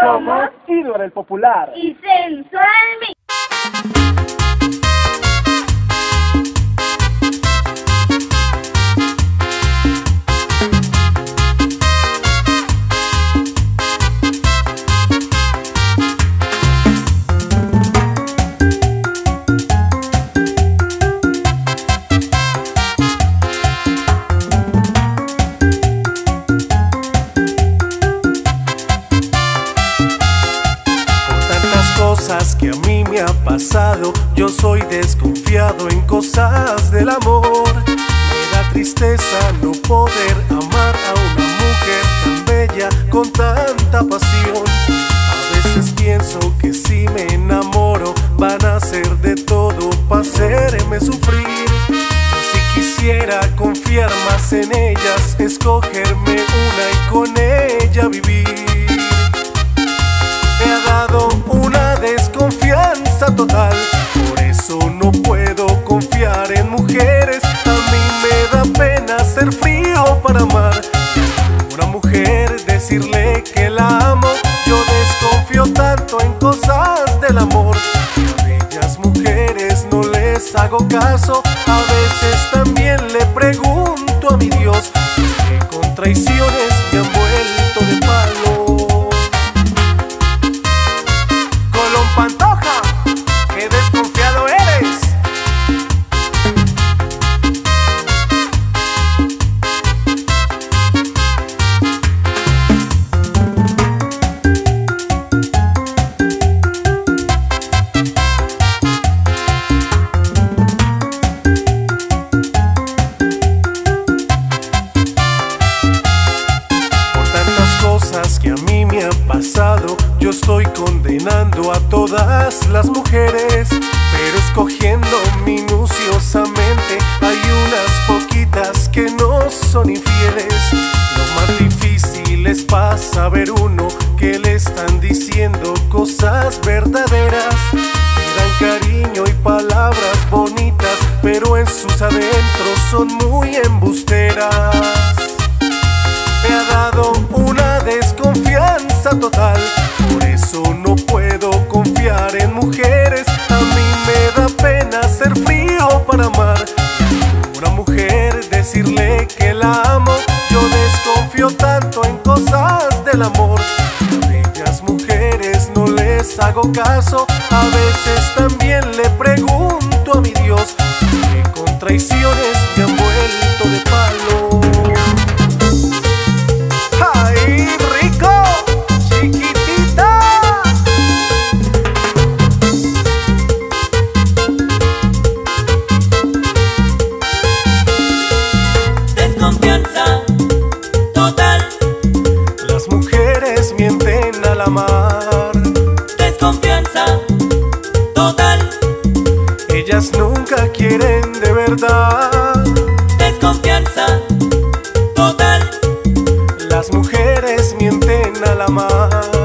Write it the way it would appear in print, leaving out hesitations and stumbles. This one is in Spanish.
Somos Ídolo Popular y Sensual Mix. Cosas que a mí me ha pasado, yo soy desconfiado en cosas del amor. Me da tristeza no poder amar a una mujer tan bella con tanta pasión. A veces pienso que si me enamoro van a hacer de todo para hacerme sufrir. Yo sí quisiera confiar más en ellas, escogerme una y con ella vivir. Me ha dado una desconfianza total, por eso no puedo confiar en mujeres. A mí me da pena ser frío para amar. Una mujer decirle que la amo, yo desconfío tanto en cosas del amor. A bellas mujeres no les hago caso, a veces también le pregunto a mi Dios, que con traiciones me han vuelto de palo. Pantoja, qué desconfiado eres. Por tantas cosas que a mí me han pasado, yo estoy condenando a todas las mujeres, pero escogiendo minuciosamente. Hay unas poquitas que no son infieles. Lo más difícil es para saber uno que le están diciendo cosas verdaderas. Le dan cariño y palabras bonitas, pero en sus adentros son muy embusteras. Me ha dado una desconfianza total, por eso no puedo confiar en mujeres. A mí me da pena ser frío para amar. Una mujer decirle que la amo, yo desconfío tanto en cosas del amor. A bellas mujeres no les hago caso, a veces también le pregunto a mi Dios, que con traiciones me han vuelto de palo. Mienten al amar. Desconfianza total. Ellas nunca quieren de verdad. Desconfianza total. Las mujeres mienten al amar.